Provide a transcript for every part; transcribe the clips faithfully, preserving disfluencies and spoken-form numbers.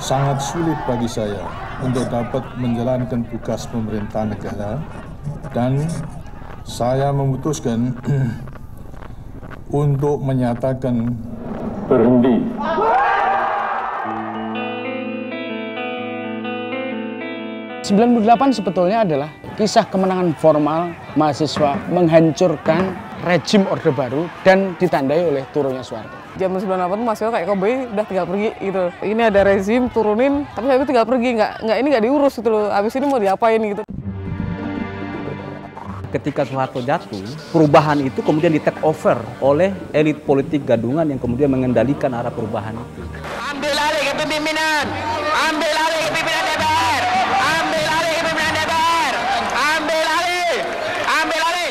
sangat sulit bagi saya untuk dapat menjalankan tugas pemerintah negara dan saya memutuskan untuk menyatakan berhenti. sembilan puluh delapan sebetulnya adalah kisah kemenangan formal mahasiswa menghancurkan rejim Orde Baru dan ditandai oleh turunnya Soeharto. Zaman sembilan puluh delapan mahasiswa kayak Kobe udah tinggal pergi gitu. Ini ada rezim turunin, tapi saya tinggal pergi, nggak nggak ini nggak diurus gitu loh. Abis ini mau diapain gitu. Ketika Soeharto jatuh, perubahan itu kemudian di take over oleh elit politik gadungan yang kemudian mengendalikan arah perubahan itu. Ambil alih kepemimpinan, ambil alih kepemimpinan D P R, ambil alih kepemimpinan D P R, ambil alih, ambil alih.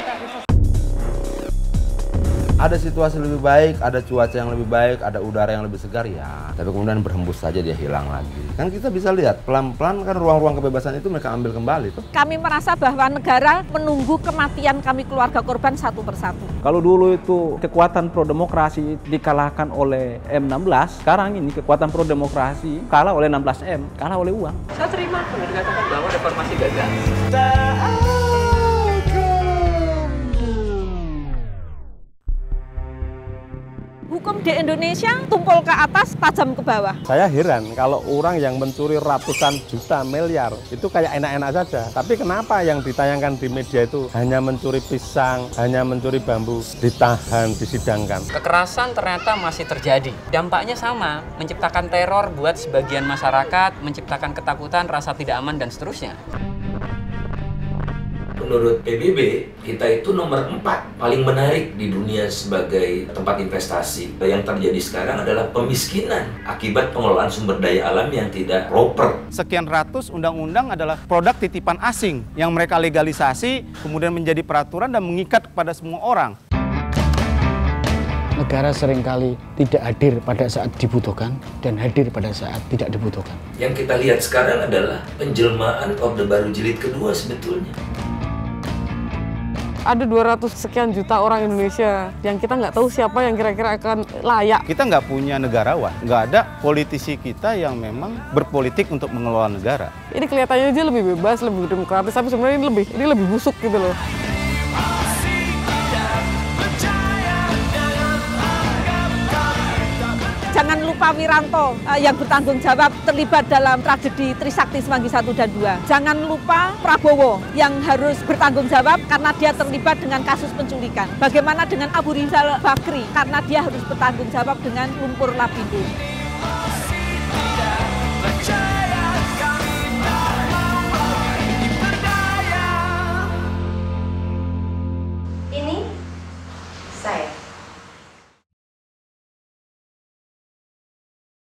Ada situasi lebih baik, ada cuaca yang lebih baik, ada udara yang lebih segar ya. Tapi kemudian berhembus saja dia hilang lagi. Kan kita bisa lihat pelan-pelan kan ruang-ruang kebebasan itu mereka ambil kembali tuh. Kami merasa bahwa negara menunggu kematian kami keluarga korban satu persatu. Kalau dulu itu kekuatan pro-demokrasi dikalahkan oleh M enam belas, sekarang ini kekuatan pro-demokrasi kalah oleh enam belas M, kalah oleh uang. Saya terima kalau dikatakan bahwa reformasi gagal. Hukum di Indonesia tumpul ke atas, tajam ke bawah. Saya heran kalau orang yang mencuri ratusan juta miliar itu kayak enak-enak saja. Tapi kenapa yang ditayangkan di media itu hanya mencuri pisang, hanya mencuri bambu, ditahan, disidangkan. Kekerasan ternyata masih terjadi. Dampaknya sama, menciptakan teror buat sebagian masyarakat, menciptakan ketakutan, rasa tidak aman, dan seterusnya. Menurut P B B, kita itu nomor empat paling menarik di dunia sebagai tempat investasi. Yang terjadi sekarang adalah pemiskinan akibat pengelolaan sumber daya alam yang tidak proper. Sekian ratus undang-undang adalah produk titipan asing yang mereka legalisasi, kemudian menjadi peraturan dan mengikat kepada semua orang. Negara seringkali tidak hadir pada saat dibutuhkan dan hadir pada saat tidak dibutuhkan. Yang kita lihat sekarang adalah penjelmaan Orde Baru jilid kedua sebetulnya. Ada dua ratus sekian juta orang Indonesia yang kita nggak tahu siapa yang kira-kira akan layak. Kita nggak punya negarawan, nggak ada politisi kita yang memang berpolitik untuk mengelola negara. Ini kelihatannya dia lebih bebas, lebih demokratis, tapi sebenarnya ini lebih ini lebih busuk gitu loh. Jangan lupa Wiranto yang bertanggung jawab terlibat dalam tragedi Trisakti Semanggi satu dan dua. Jangan lupa Prabowo yang harus bertanggung jawab karena dia terlibat dengan kasus penculikan. Bagaimana dengan Abu Rizal Bakri karena dia harus bertanggung jawab dengan lumpur Lapindo.